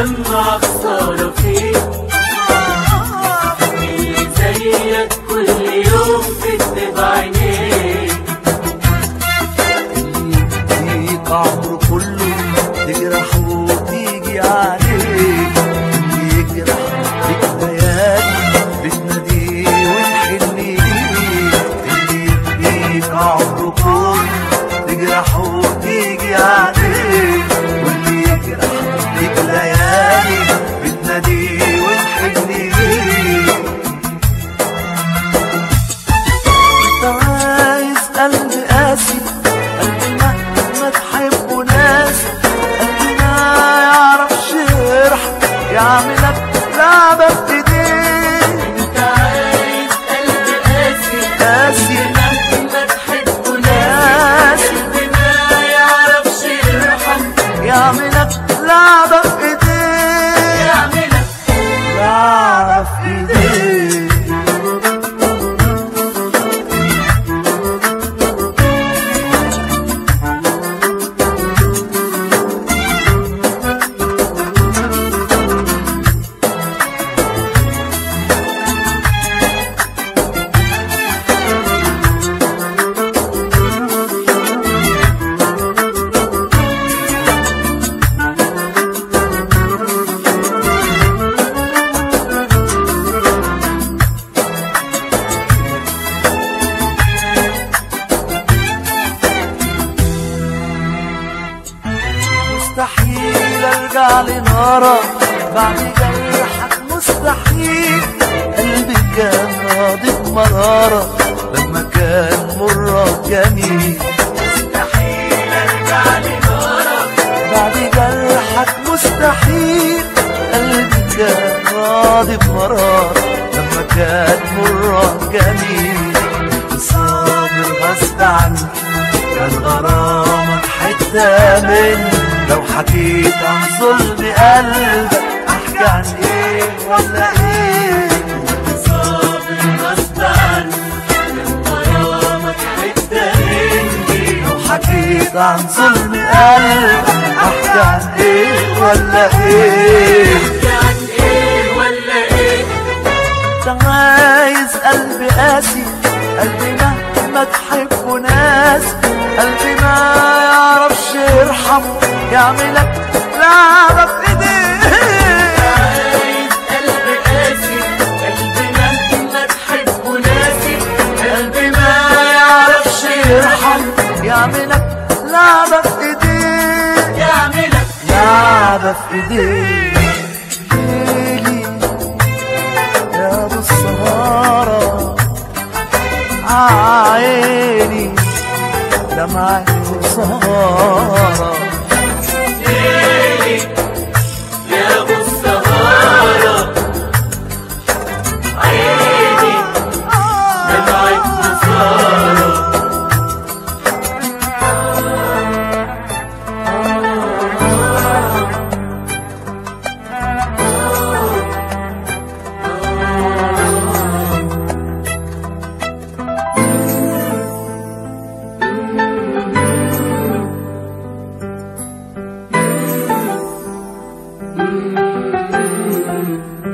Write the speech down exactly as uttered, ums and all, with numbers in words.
دمع خسارة فيك، اللي زيك كل يوم تكتب عينيك. اللي يديك عمره كله تجرح وتيجي عليك، اللي يجرح ليك ليالي بتناديه ونحن ليك، اللي يديك عمره كله تجرح وتيجي عليك، واللي يجرح ليك ليالي بتناديه ونحن ليك. انت عايز قلب قاسي، قلب مهما تحبه ناس، قلب ما يعرفش يرحم يعملك لعبة بايديه. انت عايز قلب قاسي قاسي مهما تحبه ناس، قلب ما يعرفش يرحم يعملك لعبة بايديه، يعملك لعبة في ايديه. مستحيل ارجع لنارك بعد جرحك، مستحيل. قلبي كان راضي بمرارك لما كان مرك جميل. مستحيل ارجع لنارك بعد جرحك مستحيل. قلبي كان راضي بمرارك لما كان مرك جميل. صابر غصب عني كان غرامك حتة مني، لو حكيت عن ظلم قلبك احكي عن ايه ولا ايه. صابر غصب عني كان غرامك حتة مني، لو حكيت عن ظلم قلبك احكي عن ايه ولا ايه. احكي عن ايه ولا ايه. انت عايز قلب قاسي، قلبي مهما تحبه ناس، قلبي ما يعرفش يرحم يعملك لعبة بايديه. عايز قلب قاسي، قلب مهما تحبه ناسي، قلب ما يعرفش يرحم يعملك لعبة في ايديه، يعملك لعبة في ايديه. ليلي يا ابو السهارة عيني دمعك خسارة. ليلي يا ابو السهارة عيني دمعك خسارة. Mm-hmm.